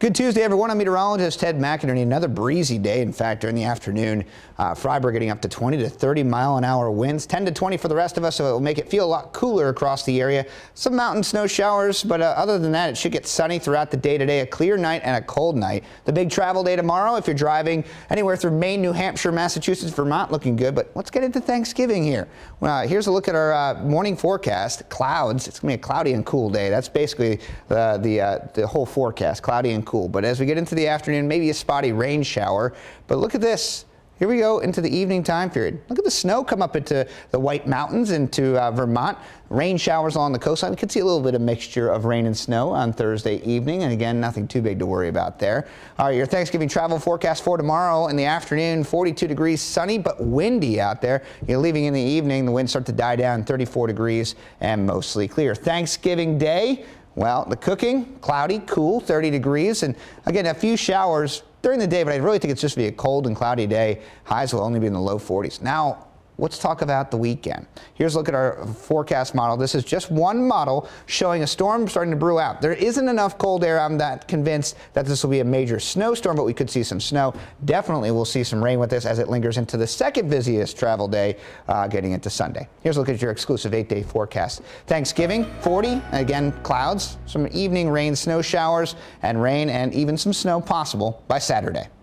Good Tuesday, everyone. I'm meteorologist Ted McInerney. Another breezy day. In fact, during the afternoon, Freiburg getting up to 20 to 30 mile-an-hour winds, 10 to 20 for the rest of us, so it will make it feel a lot cooler across the area. Some mountain snow showers, but other than that, it should get sunny throughout the day today. A clear night and a cold night. The big travel day tomorrow, if you're driving anywhere through Maine, New Hampshire, Massachusetts, Vermont, looking good. But let's get into Thanksgiving here. Well, here's a look at our morning forecast. Clouds. It's going to be a cloudy and cool day. That's basically the whole forecast, cloudy and cool. But as we get into the afternoon, maybe a spotty rain shower. But look at this. Here we go into the evening time period. Look at the snow come up into the White Mountains, into Vermont. Rain showers along the coastline. We could see a little bit of mixture of rain and snow on Thursday evening. And again, nothing too big to worry about there. All right, your Thanksgiving travel forecast for tomorrow in the afternoon, 42 degrees, sunny but windy out there. You're leaving in the evening, the winds start to die down, 34 degrees and mostly clear. Thanksgiving Day, well, the cooking, cloudy, cool, 30 degrees. And again, a few showers during the day, but I really think it's just be a cold and cloudy day. Highs will only be in the low 40s. Now, let's talk about the weekend. Here's a look at our forecast model. This is just one model showing a storm starting to brew out. There isn't enough cold air. I'm not convinced that this will be a major snowstorm, but we could see some snow. Definitely we'll see some rain with this as it lingers into the second busiest travel day, getting into Sunday. Here's a look at your exclusive 8-day forecast. Thanksgiving, 40, again, clouds, some evening rain, snow showers, and rain, and even some snow possible by Saturday.